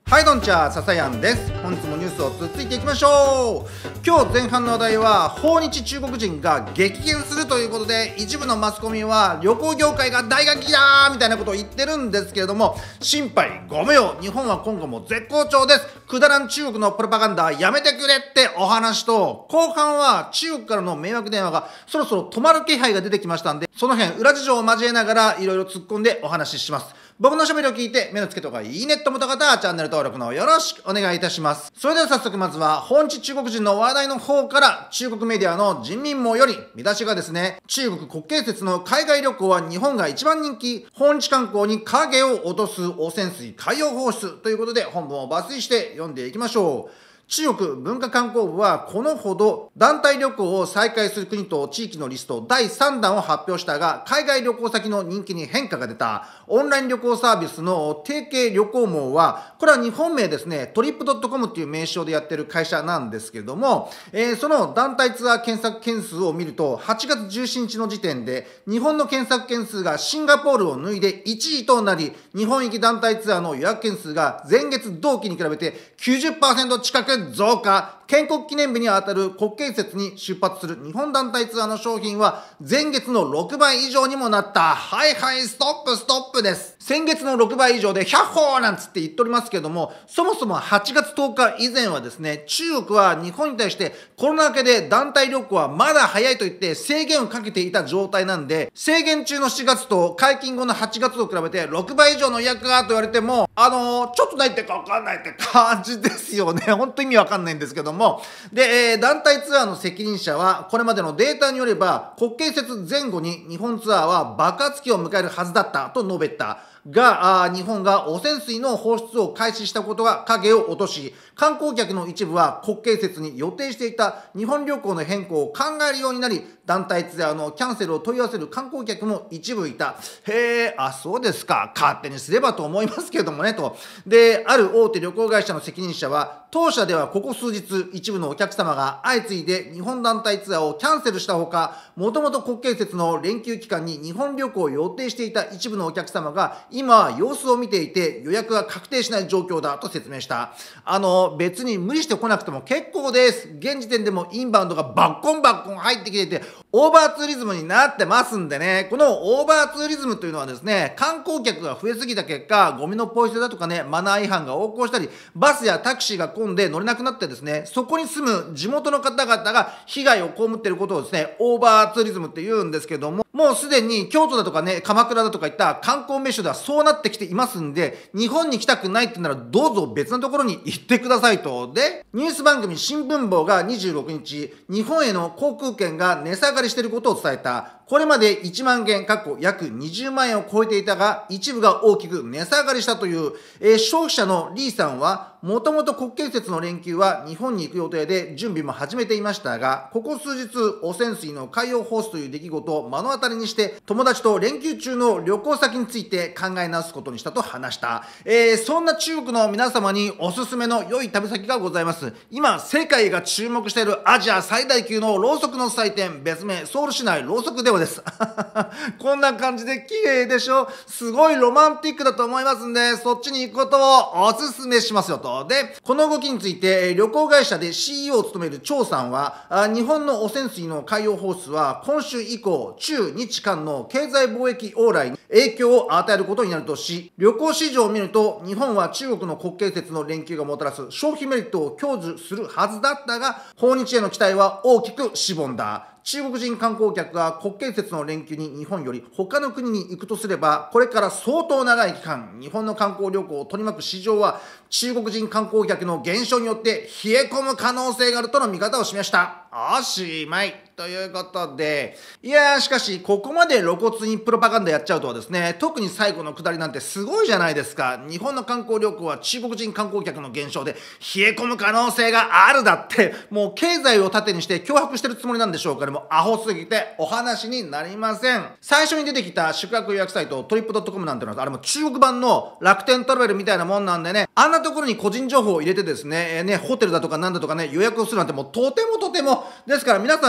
はい、どんちゃ、ささやんです。本日もニュースをついていきましょう。今日前半の話題は訪日中国人が激減するということで、一部のマスコミは旅行業界が大打撃だーみたいなことを言ってるんですけれども、心配ご無用。日本は今後も絶好調です。くだらん中国のプロパガンダやめてくれってお話と、後半は中国からの迷惑電話がそろそろ止まる気配が出てきましたんで、その辺裏事情を交えながらいろいろ突っ込んでお話しします。僕の喋りを聞いて目の付けとかいいねと思った方はチャンネル登録のよろしくお願いいたします。それでは早速まずは訪日中国人の話題の方から、中国メディアの人民網より見出しがですね、中国国慶節の海外旅行は日本が一番人気、訪日観光に影を落とす汚染水海洋放出ということで、本文を抜粋して読んでいきましょう。中国文化観光部はこのほど団体旅行を再開する国と地域のリスト第3弾を発表したが、海外旅行先の人気に変化が出た。オンライン旅行サービスの提携旅行網は、これは日本名ですね、トリップドットコムっていう名称でやってる会社なんですけれども、その団体ツアー検索件数を見ると、8月17日の時点で日本の検索件数がシンガポールを抜いて1位となり、日本行き団体ツアーの予約件数が前月同期に比べて 90% 近く増加。建国記念日にあたる国慶節に出発する日本団体ツアーの商品は前月の6倍以上にもなった。はいはい、ストップです。先月の6倍以上で100歩なんつって言っておりますけども、そもそも8月10日以前はですね、中国は日本に対してコロナ明けで団体旅行はまだ早いと言って制限をかけていた状態なんで、制限中の7月と解禁後の8月と比べて6倍以上の予約がと言われても、ちょっとないってか分かんないって感じですよね。本当意味わかんないんですけども。で、団体ツアーの責任者は、これまでのデータによれば、国慶節前後に日本ツアーは爆発期を迎えるはずだったと述べた。が、日本が汚染水の放出を開始したことが影を落とし、観光客の一部は国慶節に予定していた日本旅行の変更を考えるようになり、団体ツアーのキャンセルを問い合わせる観光客も一部いた。へえ、そうですか。勝手にすればと思いますけれどもね、と。で、ある大手旅行会社の責任者は、当社ではここ数日、一部のお客様が相次いで日本団体ツアーをキャンセルしたほか、もともと国慶節の連休期間に日本旅行を予定していた一部のお客様が、今は様子を見ていて予約が確定しない状況だと説明した。別に無理してこなくても結構です。現時点でもインバウンドがバッコン入ってきていて、オーバーツーリズムになってますんでね、このオーバーツーリズムというのはですね、観光客が増えすぎた結果、ゴミのポイ捨てだとかね、マナー違反が横行したり、バスやタクシーが混んで乗れなくなってですね、そこに住む地元の方々が被害を被っていることをですね、オーバーツーリズムって言うんですけども、もうすでに京都だとかね、鎌倉だとかいった観光名所ではそうなってきていますんで、日本に来たくないってならどうぞ別のところに行ってくださいと。で、ニュース番組新聞報が26日、日本への航空券が値下がりしていることを伝えた。これまで1万元、約20万円を超えていたが、一部が大きく値下がりしたという、消費者のリーさんは、もともと国慶節の連休は日本に行く予定で準備も始めていましたが、ここ数日汚染水の海洋放出という出来事を目の当たりにして、友達と連休中の旅行先について考え直すことにしたと話した。そんな中国の皆様におすすめの良い旅先がございます。今、世界が注目しているアジア最大級のろうそくの祭典、別名ソウル市内ろうそくデモです。こんな感じで綺麗でしょ。すごいロマンティックだと思いますんで、そっちに行くことをおすすめしますよと。で、この動きについて旅行会社で CEO を務める張さんは、日本の汚染水の海洋放出は今週以降、中日間の経済貿易往来に影響を与えることになるとし、旅行市場を見ると日本は中国の国慶節の連休がもたらす消費メリットを享受するはずだったが、訪日への期待は大きくしぼんだ。中国人観光客が国慶節の連休に日本より他の国に行くとすれば、これから相当長い期間、日本の観光旅行を取り巻く市場は中国人観光客の減少によって冷え込む可能性があるとの見方を示した。おしまい。ということで、いやーしかしここまで露骨にプロパガンダやっちゃうとはですね、特に最後の下りなんてすごいじゃないですか。日本の観光旅行は中国人観光客の減少で冷え込む可能性があるだって、もう経済を盾にして脅迫してるつもりなんでしょうか。でもアホすぎてお話になりません。最初に出てきた宿泊予約サイトトリップドットコムなんてのは、あれも中国版の楽天トラベルみたいなもんなんでね、あんなところに個人情報を入れてですね、ホテルだとかなんだとかね、予約をするなんてもうとてもですから皆さんですね、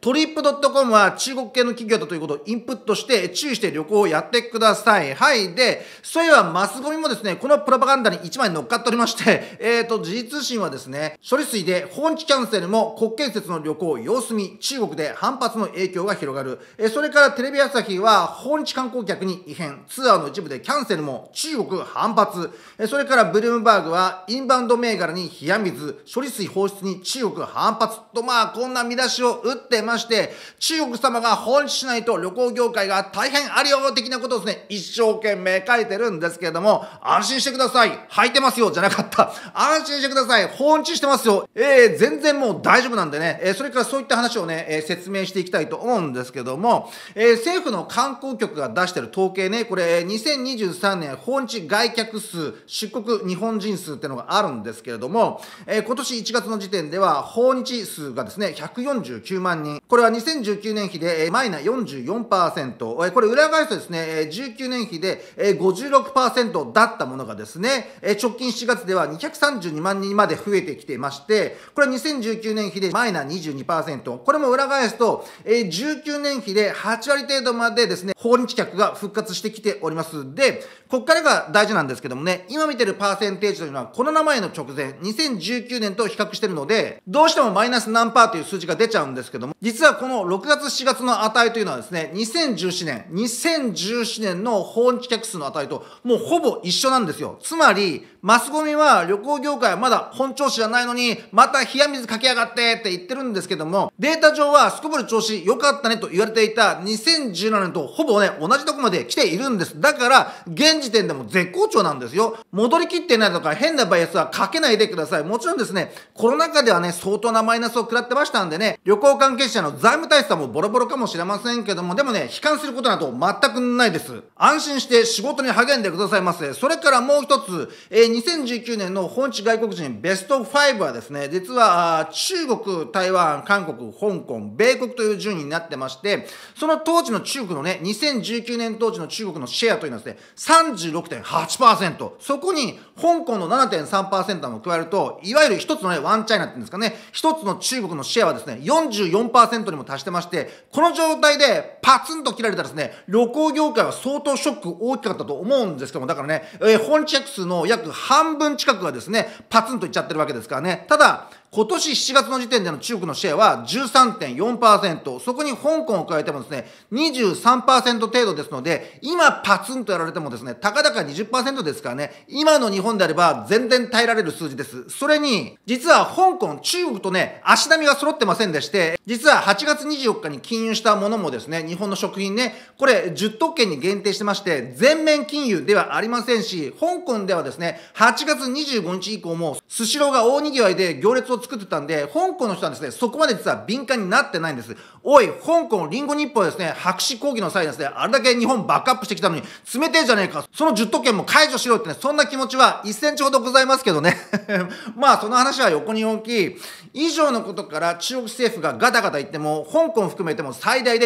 トリップ .com は中国系の企業だということをインプットして注意して旅行をやってください。はい。で、そういえばマスゴミもですね、このプロパガンダに1枚乗っかっておりまして、時事通信はですね、処理水で訪日キャンセルも国慶節の旅行様子見、中国で反発の影響が広がる。それからテレビ朝日は訪日観光客に異変、ツアーの一部でキャンセルも中国反発。それからブルームバーグはインバウンド銘柄に冷や水、処理水放出に中国反発と、こんな見出しを打ってまして、中国様が訪日しないと旅行業界が大変あるよ的なことをですね、一生懸命書いてるんですけれども、安心してください。履いてますよじゃなかった。安心してください。訪日してますよ。全然もう大丈夫なんでね、それからそういった話をね、説明していきたいと思うんですけども、政府の観光局が出している統計ね、これ、2023年訪日外客数、出国日本人数っていうのがあるんですけれども、今年1月の時点では訪日数がですね、149万人。これは2019年比でマイナ 44%。これ裏返すとですね、19年比で 56% だったものがですね、直近7月では232万人まで増えてきていまして、これは2019年比でマイナ 22%。これも裏返すと、19年比で8割程度までですね、訪日客が復活してきております。で、ここからが大事なんですけどもね、今見てるパーセンテージというのはコロナ前の直前、2019年と比較してるので、どうしてもマイナス何パーという数字が出ちゃうんですけども、実はこの6月7月の値というのはですね、2017年の訪日客数の値ともうほぼ一緒なんですよ。つまり、マスゴミは旅行業界はまだ本調子じゃないのに、また冷や水かけやがってって言ってるんですけども、データ上はすこぶる調子良かったねと言われていた2017年とほぼね、同じとこまで来ているんです。だから、現時点でも絶好調なんですよ。戻りきってないとか変なバイアスはかけないでください。もちろんですね、コロナ禍ではね、相当なマイナスを食らってましたんでね、旅行関係者の財務体質はもうボロボロかもしれませんけども、でもね、悲観することなど全くないです。安心して仕事に励んでくださいませ。それからもう一つ、2019年の訪日外国人ベスト5はですね、実は中国、台湾、韓国、香港、米国という順位になってまして、その当時の中国のね、2019年当時の中国のシェアというのはですね、36.8%。そこに香港の 7.3% も加えると、いわゆる一つのね、ワンチャイナっていうんですかね、一つの中国のシェアはですね、44% にも達してまして、この状態でパツンと切られたらですね、旅行業界は相当ショック大きかったと思うんですけども、だからね、訪日客数の約半分近くがですね、パツンといっちゃってるわけですからね。ただ、今年7月の時点での中国のシェアは 13.4%、そこに香港を加えてもですね、23% 程度ですので、今パツンとやられてもですね、たかだか 20% ですからね、今の日本であれば全然耐えられる数字です。それに、実は香港、中国とね、足並みが揃ってませんでして、実は8月24日に禁輸したものもですね、日本の食品ね、これ10都県に限定してまして、全面禁輸ではありませんし、香港ではですね、8月25日以降も、スシローが大賑わいで行列を作ってたんで、香港の人はですね、そこまで実は敏感になってないんです。おい、香港リンゴ日報はですね、白紙抗議の際ですね、あれだけ日本バックアップしてきたのに、冷てえじゃねえか、その10都県も解除しろってね、そんな気持ちは1センチほどございますけどね。その話は横に置き、以上のことから中国政府がガタガタ言っても、香港含めても最大で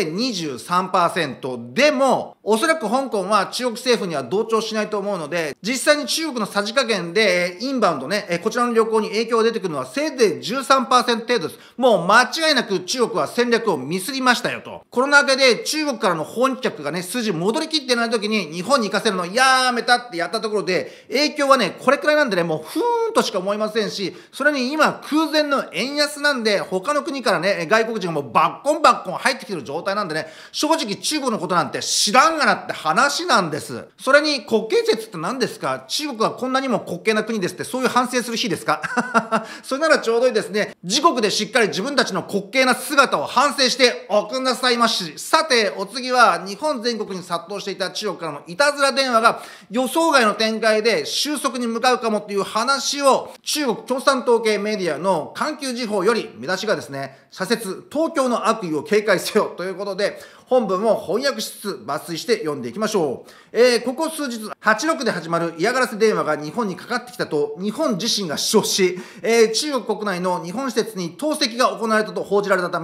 23%。でも、おそらく香港は中国政府には同調しないと思うので、実際に中国のさじ加減で、インバウンドね、こちらの旅行に影響が出てくるのはせいぜい 13% 程度です。もう間違いなく中国は戦略をミスりましたよと。コロナ禍で中国からの訪日客がね、数字戻りきってない時に日本に行かせるのやめたってやったところで、影響はね、これくらいなんでね、もうふーんとしか思いませんし、それに今空前の円安なんで、他の国からね、外国人がもうバッコンバッコン入ってきてる状態なんでね、正直中国のことなんて知らんがなって話なんです。それに国慶節って何ですか？中国はこんなにも滑稽な国ですって、そういう反省する日ですか？それならちょうどいいですね。自国でしっかり自分たちの滑稽な姿を反省しておくんなさいまし。さて、お次は日本全国に殺到していた中国からのいたずら電話が予想外の展開で収束に向かうかもっていう話を、中国共産党系メディアの環球時報より見出しがですね、社説東京の悪意を警戒せよということで、本文を翻訳しつつ抜粋して読んでいきましょう。ここ数日、86で始まる嫌がらせ電話が日本にかかってきたと日本自身が主張し、中国国内の日本施設に投石が行われたと報じられたため、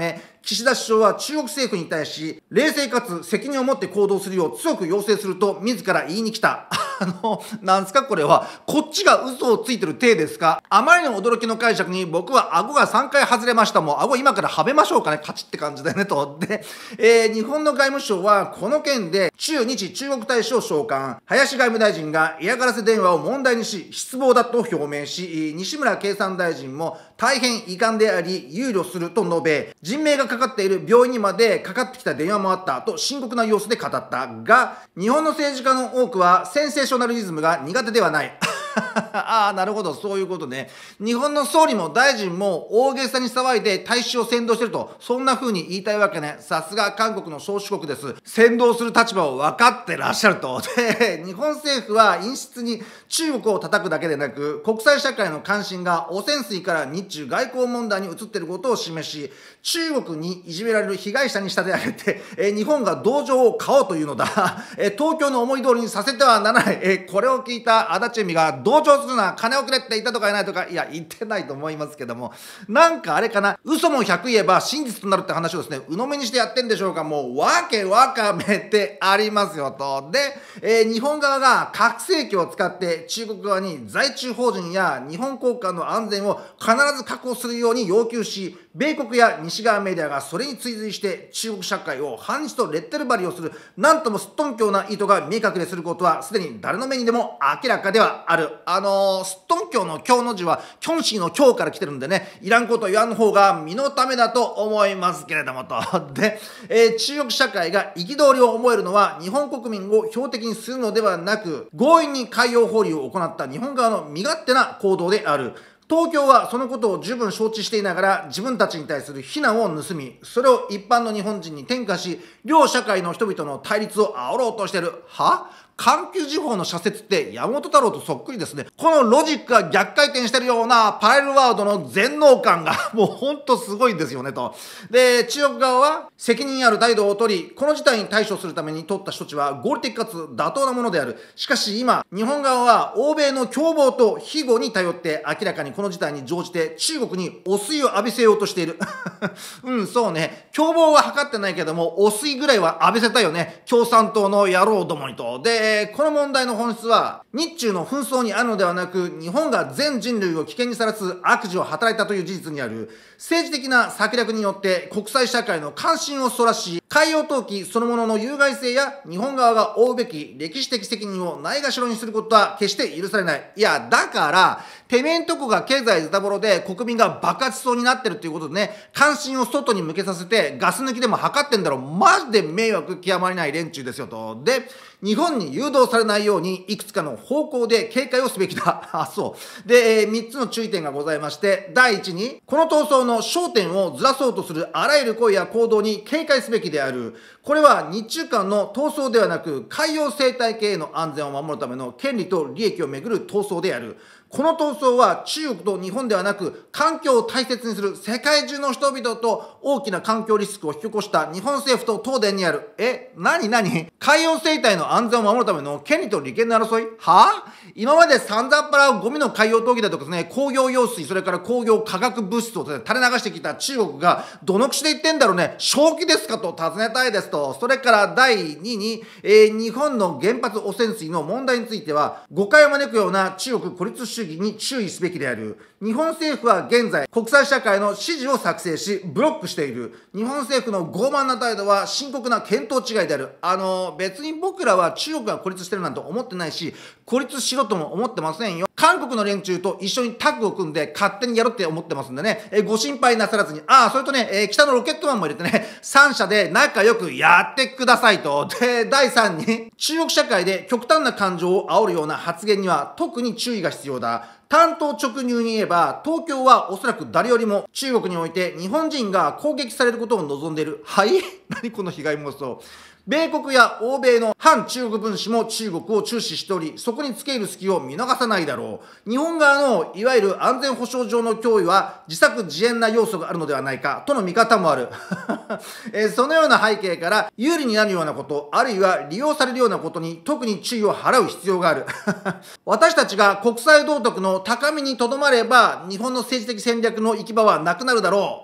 岸田首相は中国政府に対し、冷静かつ責任を持って行動するよう強く要請すると自ら言いに来た。なんすかこれは。こっちが嘘をついてる体ですか？あまりの驚きの解釈に僕は顎が3回外れました。もう顎今からはめましょうかね。カチって感じだよねと。で、日本の外務省はこの件で駐日中国大使を召喚。林外務大臣が嫌がらせ電話を問題にし、失望だと表明し、西村経産大臣も大変遺憾であり、憂慮すると述べ、人命がかかっている病院にまでかかってきた電話もあったと深刻な様子で語ったが、日本の政治家の多くはセンセーショナリズムが苦手ではない。ああ、なるほど、そういうことね。日本の総理も大臣も大げさに騒いで大使を扇動してると、そんな風に言いたいわけね。さすが韓国の宗主国です。扇動する立場を分かってらっしゃると。で、日本政府は陰湿に中国を叩くだけでなく、国際社会の関心が汚染水から日中外交問題に移っていることを示し、中国にいじめられる被害者に仕立て上げて、日本が同情を買おうというのだ。東京の思い通りにさせてはならない。これを聞いた足立恵美が、同情するな、金をくれって言ったとか言わないとか、いや、言ってないと思いますけども、なんかあれかな、嘘も100言えば真実となるって話をですね、鵜呑みにしてやってんでしょうか。もう、わけわかめってありますよと。で、日本側が拡声器を使って中国側に在中邦人や日本高官の安全を必ず確保するように要求し、米国や西側メディアがそれに追随して中国社会を反日とレッテル張りをする、なんともすっとんきょうな意図が見え隠れすることはすでに誰の目にでも明らかではある。すっとんきょうの今日の字はキョンシーの今日から来てるんでね、いらんこと言わん方が身のためだと思いますけれどもと。で、中国社会が憤りを思えるのは日本国民を標的にするのではなく、強引に海洋放流を行った日本側の身勝手な行動である。東京はそのことを十分承知していながら自分たちに対する非難を盗み、それを一般の日本人に転嫁し、両社会の人々の対立を煽ろうとしている。は？環球時報の社説って山本太郎とそっくりですね。このロジックが逆回転してるようなパラレルワールドの全能感がもうほんとすごいんですよねと。で、中国側は責任ある態度を取り、この事態に対処するために取った処置は合理的かつ妥当なものである。しかし今、日本側は欧米の凶暴と庇護に頼って明らかにこの事態に乗じて中国に汚水を浴びせようとしている。うん、そうね。凶暴は図ってないけども、汚水ぐらいは浴びせたよね。共産党の野郎どもにと。で、この問題の本質は日中の紛争にあるのではなく、日本が全人類を危険にさらす悪事を働いたという事実にある。政治的な策略によって国際社会の関心をそらし、海洋投機そのものの有害性や日本側が負うべき歴史的責任をないがしろにすることは決して許されない。いや、だから、てめえんとこが経済ズタボロで国民が爆発しそうになってるっていうことでね、関心を外に向けさせてガス抜きでも測ってんだろ。マジで迷惑極まりない連中ですよと。で、日本に誘導されないようにいくつかの方向で警戒をすべきだ。あ、そう。で、3つの注意点がございまして、第一に、この闘争の焦点をずらそうとするあらゆる声や行動に警戒すべきである。これは日中間の闘争ではなく、海洋生態系への安全を守るための権利と利益をめぐる闘争である。この闘争は中国と日本ではなく、環境を大切にする世界中の人々と大きな環境リスクを引き起こした日本政府と東電にある。何海洋生態の安全を守るための権利と利権の争いは？今まで散々っぱらゴミの海洋投棄だとかですね、工業用水、それから工業化学物質を垂れ流してきた中国が、どの口で言ってんだろうね、正気ですかと尋ねたいですと。それから第2に、日本の原発汚染水の問題については、誤解を招くような中国孤立主義に注意すべきである。日本政府は現在、国際社会の指示を作成し、ブロックしている。日本政府の傲慢な態度は深刻な見当違いである。別に僕らは中国が孤立してるなんて思ってないし、孤立しろとも思ってませんよ。韓国の連中と一緒にタッグを組んで勝手にやろうって思ってますんでね、ご心配なさらずに、それとね、北のロケットマンも入れてね、3社で仲良くやってくださいと。で、第3に、中国社会で極端な感情を煽るような発言には特に注意が必要だ。単刀直入に言えば、東京はおそらく誰よりも中国において日本人が攻撃されることを望んでいる。はい？何この被害妄想。米国や欧米の反中国分子も中国を注視しており、そこに付け入る隙を見逃さないだろう。日本側のいわゆる安全保障上の脅威は自作自演な要素があるのではないかとの見方もある。そのような背景から有利になるようなこと、あるいは利用されるようなことに特に注意を払う必要がある。私たちが国際道徳の高みにとどまれば、日本の政治的戦略の行き場はなくなるだろう。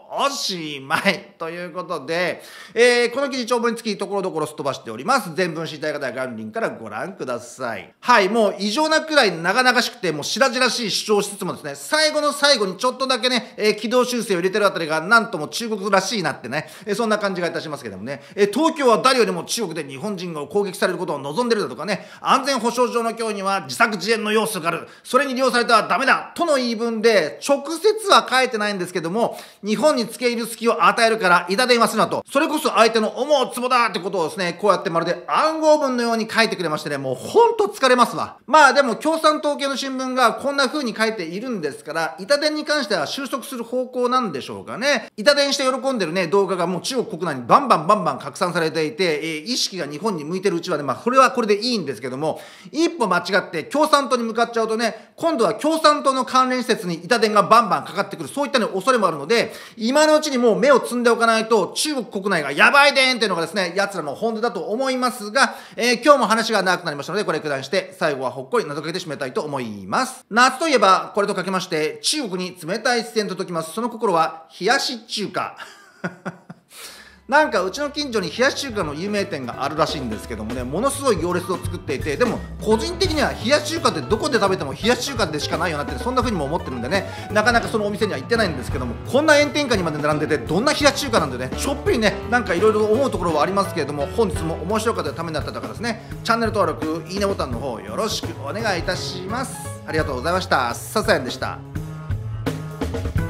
おしまいということで、この記事長文につきところどころすっ飛ばしております。全文知りたい方は概要欄からご覧ください。はい、もう異常なくらい長々しくてもう白々しい主張をしつつもですね、最後の最後にちょっとだけね、軌道修正を入れてるあたりがなんとも中国らしいなってね、そんな感じがいたしますけどもね、東京は誰よりも中国で日本人が攻撃されることを望んでるだとかね、安全保障上の脅威には自作自演の要素がある、それに利用されてはダメだとの言い分で、直接は書いてないんですけども、日本に付け入る隙を与えるから板電話すなと、それこそ相手の思うツボだってことをですね、こうやってまるで暗号文のように書いてくれましてね、もうほんと疲れますわ。まあでも共産党系の新聞がこんな風に書いているんですから、板電に関しては収束する方向なんでしょうかね。板電して喜んでるね、動画がもう中国国内にバンバン拡散されていて、意識が日本に向いてるうちはね、まあこれはこれでいいんですけども、一歩間違って共産党に向かっちゃうとね、今度は共産党の関連施設に板電がバンバンかかってくる、そういったね、恐れもあるので、今のうちにもう目をつんでおかないと、中国国内がやばいでーんっていうのがですね、奴らの本音だと思いますが、今日も話が長くなりましたので、これくらいにして、最後はほっこり謎かけて締めたいと思います。夏といえば、これとかけまして、中国に冷たい視線と解きます。その心は、冷やし中華。なんかうちの近所に冷やし中華の有名店があるらしいんですけどもね、ものすごい行列を作っていて、でも個人的には冷やし中華ってどこで食べても冷やし中華でしかないよなって、そんな風にも思ってるんでね、なかなかそのお店には行ってないんですけども、こんな炎天下にまで並んでてどんな冷やし中華なんでね、ちょっぴりね、なんかいろいろ思うところはありますけれども、本日も面白かったためになった方ですね、チャンネル登録、いいねボタンの方よろしくお願いいたします。ありがとうございました。ささやんでした。